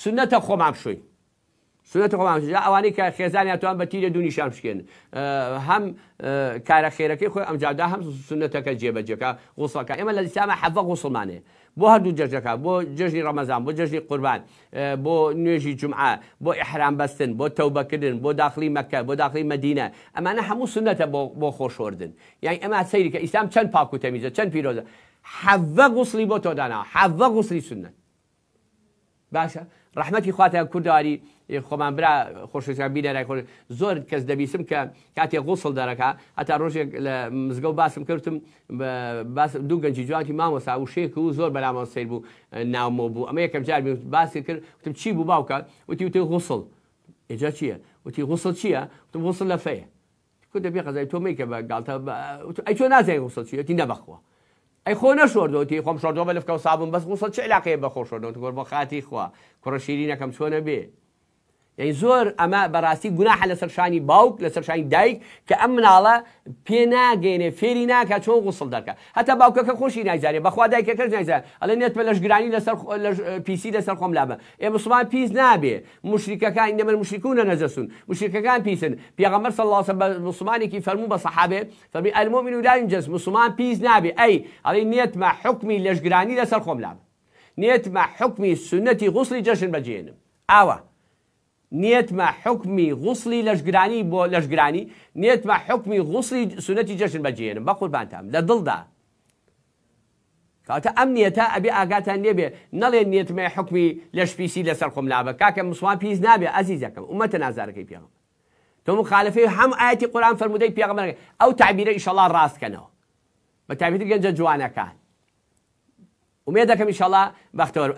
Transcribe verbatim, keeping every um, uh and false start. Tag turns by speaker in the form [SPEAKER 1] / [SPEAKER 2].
[SPEAKER 1] سنەتە خۆمان بشوین سنەتە خۆمان ئەوانەی کە خێزانیان توان بە تیرە دوو نیشان بشکێن هەم کارە خێرەکەی خۆی ئەم جادا هەم سنەتەکە جێبەجێکە غوسڵەکە ئێمە لە ئیسلامە حەڤە غوسڵمانەیە بۆ هەردوو جەژەکە بۆ جژنی ڕەمەزان بۆ جژنی قوربان بۆ نوێژی جومعە بۆ ئیحرام بەستن بۆ تەوبەکردن بۆ داخلی مەکە بۆ داخلی مەدینە ئەمانە هەموو سنەتە بۆ خۆشۆردن یعنی ئەمە سەیری کە ئیسلام چەند پاک و تەمیزە چەند پیرۆزە حەڤە غوسڵی بۆ تۆ داناوە حەڤە غوسڵی سنەت باشە ڕەحمەتی خواتە کوردواری خۆمان برا خۆشەویستان بینەرای خۆش زۆر کەس دەبیستم کە کاتێک غوسڵ دەرەکە هەتا ڕۆژێک لە مزگەوت باسم کردم دوو گەنجی جوانی مامۆستا و شێک و زۆر بەرامەوە سەیر بوو ناومۆ بوو ئەمە یەکەم جار باسی کرد وتم چی بوو باوکە وتی وتی غوسڵ ئێجا چییە وتی غوسڵ چییە وتم غوسڵ لە فەیە کو دەبێ قەزای تۆ مەیکە بە گاڵتە ئەی تۆ نازانێ غوسڵ چییە وتی نەبەخوا ئەی خۆ نەشۆردەوەتی خۆم شۆردەوە بە لەفکە و سابوون بەس غوسڵ چ علاقەیە بە خۆشۆردەوە گۆر بۆ خاتی خوا کوڕە شیرینەکەم چۆنە بێ یعنی زۆر ئەمە بەڕاستی گوناحە لەسەر شانی باوک لەسەر شانی دایک کە ئەم مناڵە پێ ناگەێنێ فێری ناکات چۆن غوسڵ دەکات هەتا باوکەکە خۆشی نایزانێ بەخوا دایکەکەش نایزانێت ئەڵێ نێت بە لەشگرانی لەسەر پیسی لەسەر خۆم لابە ئێ مسلمان پیس نابێ مشریکەکان ئینەمە المشریکون نەجەسون مشریکەکان پیسن پێغەمبەر صلی الله علیه و سلم مسلمانێکی فەرموو بە سەحابێ فەرمی المؤمن لا ينجس مسلمان پیس نابێ ئەی ئەڵێ نێت مە حکمی لەشگرانی لەسەر خۆم لابە نێت مە حکمی سنەتی غوسڵی جەشن بەجێنم ئاوە نێتمە حکمی غوسڵی لەشگرانی بۆ لەشگرانی نێتمە حکمی غوسڵی سنەتی جەشن بەجێنم بە قوربانتان لە دڵدا کاتە ئەم نیەتە ئەبێ ئاگاتان لێبێ نەڵێن نێتمە حکمی لەشپیسی لەسەر خۆم لابە کاکە مسلمان پیس نابێ ئەزیزەکەم ئومەتە نازارەکەی پێغەمبەر تۆ مخالفەی هەم ئاەتی قورئان فەرموودەی پێغەمبەر ئەو تعبیرە ئینشەڵڵا ڕاستکەنەوە بە تایبەتی گەنجە جوانەکان ومێ دەکەم ئینشەڵڵا بەختەوەر